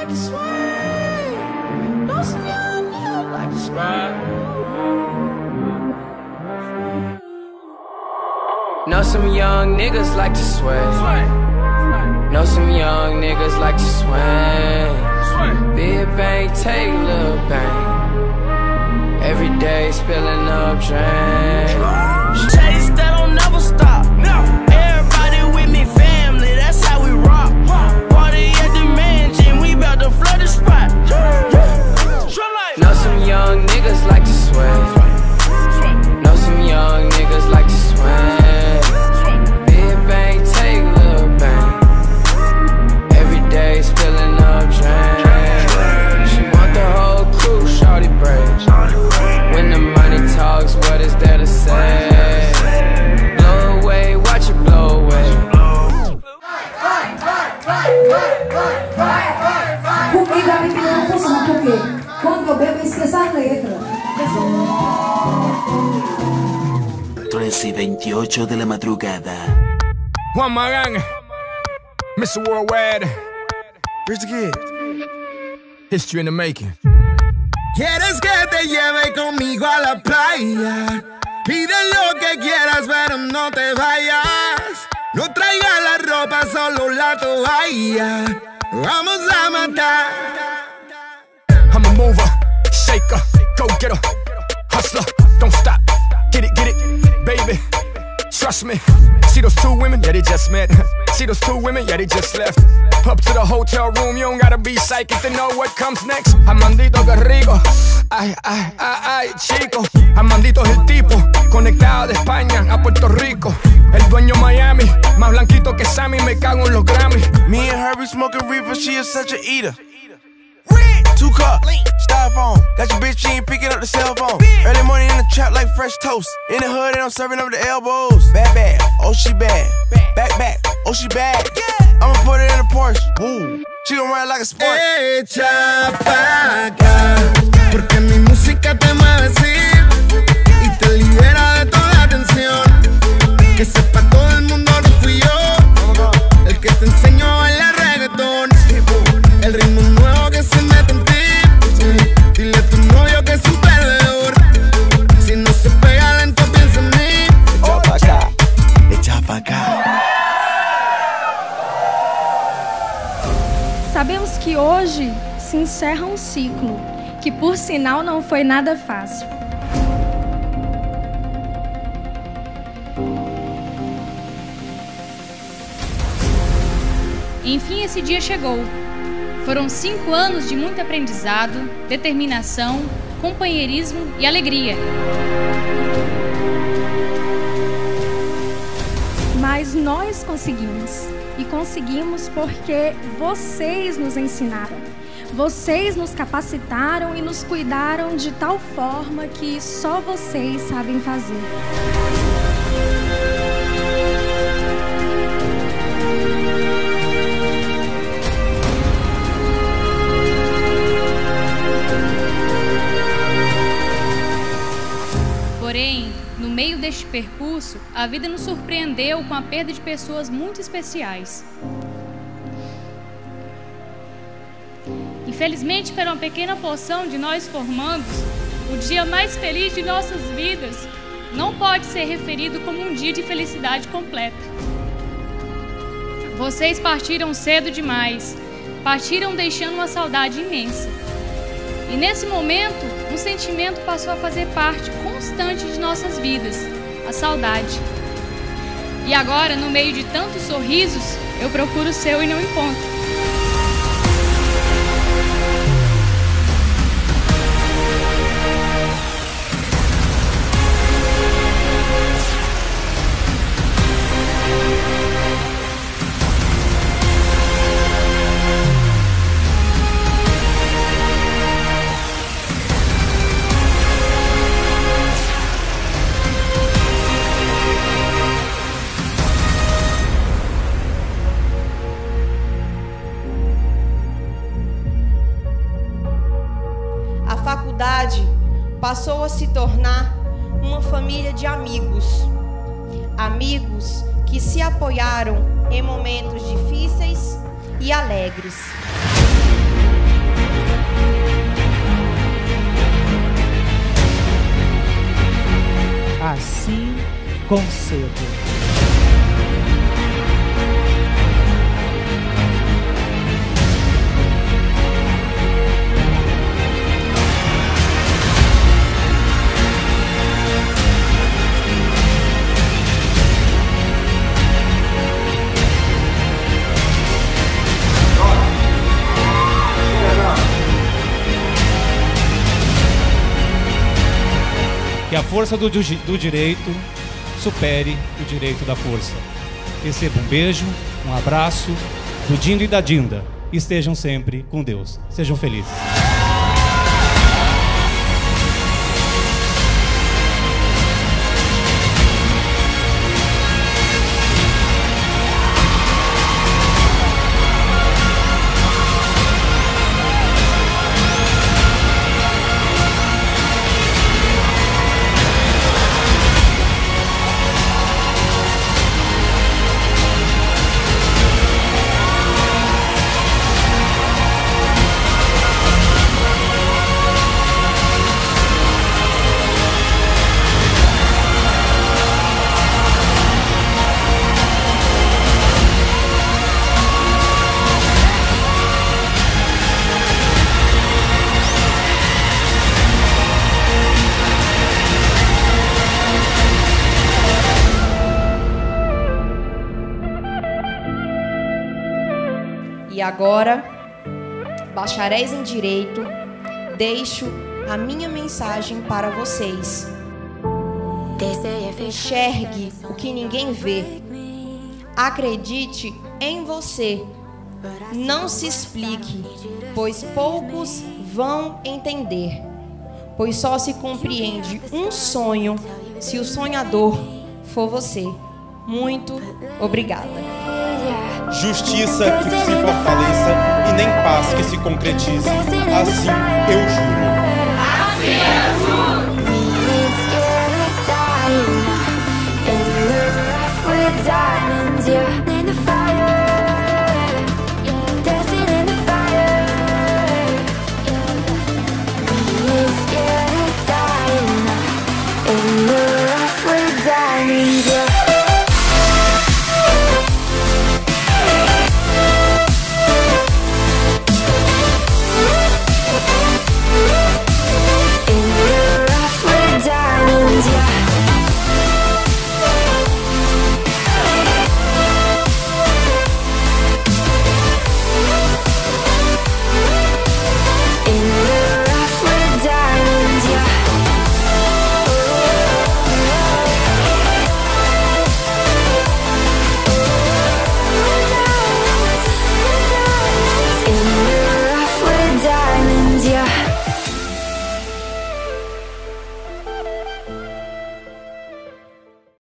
to sway. Know some young niggas like to sway. Know some young niggas like to sway. Know some young niggas like to swing. Big bang, take little bang. Every day spilling up drain. Chase that don't never stop. Everybody with me, family, that's how we rock. Party at the mansion, we bout to flood the spot. Know some young niggas like to swing. Know some young niggas like to swing. Big bang, take little bang. Every day spilling up drain. She want the whole crew, shawty brave. When the money talks, what is there to say? Blow away, watch it blow away. Comigo a minha não funciona porque quando eu bebo eu esqueço a letra. 13:28 de la madrugada. Juan Magán, Mr. Worldwide, Rich the Kid, history in the making. ¿Quieres que te lleve conmigo a la playa? Pide lo que quieras, pero no te vayas. No traigas la ropa, solo la toalla. Vamos a matar. I'm a mover, shaker, go getter, hustler, don't stop. Get it, baby, trust me. See those two women? Yeah, they just met. See those two women? Yeah, they just left. Up to the hotel room, you don't gotta be psychic to know what comes next. Amandito, que rico. Ay, ay, ay, ay, chico. Amandito es el tipo, conectado de España a Puerto Rico. El dueño Miami, más blanquito que Sammy, me cago en los Grammy. Me and her be smoking reefer, she is such a eater. 2 cup, styrofoam. Got your bitch, she ain't picking up the cell phone. Early morning in the trap like fresh toast. In the hood and I'm serving up the elbows. Bad, oh she bad. Back, oh she bad. I'ma put it in a Porsche. Woo. She gon' ride like a sport. Echa pa' acá, porque mi música te mueve así y te libera de toda tensión. Que sepa todo el mundo no fui yo el que te enseñó a bailar reggaetón. El ritmo nuevo que se mete en ti. Dile a tu novio que es un perdedor. Si no se pega lento piensa en mí. Echa pa' acá, echa pa' acá. Sabemos que hoje se encerra um ciclo, que por sinal não foi nada fácil. Enfim, esse dia chegou. Foram 5 anos de muito aprendizado, determinação, companheirismo e alegria. Mas nós conseguimos. E conseguimos porque vocês nos ensinaram. Vocês nos capacitaram e nos cuidaram de tal forma que só vocês sabem fazer. Porém, no meio deste percurso, a vida nos surpreendeu com a perda de pessoas muito especiais. Infelizmente, para uma pequena porção de nós formandos, o dia mais feliz de nossas vidas não pode ser referido como um dia de felicidade completa. Vocês partiram cedo demais, partiram deixando uma saudade imensa. E nesse momento, um sentimento passou a fazer parte constante de nossas vidas, a saudade. E agora, no meio de tantos sorrisos, eu procuro o seu e não encontro. Passou a se tornar uma família de amigos. Amigos que se apoiaram em momentos difíceis e alegres. assim concedo. Que a força do direito supere o direito da força. Receba um beijo, um abraço do Dindo e da Dinda. E estejam sempre com Deus. Sejam felizes. E agora, bacharéis em direito, deixo a minha mensagem para vocês. Enxergue o que ninguém vê. Acredite em você. Não se explique, pois poucos vão entender. Pois só se compreende um sonho se o sonhador for você. Muito obrigada. Justiça que se fortaleça e nem paz que se concretize. Assim eu juro. Assim eu juro.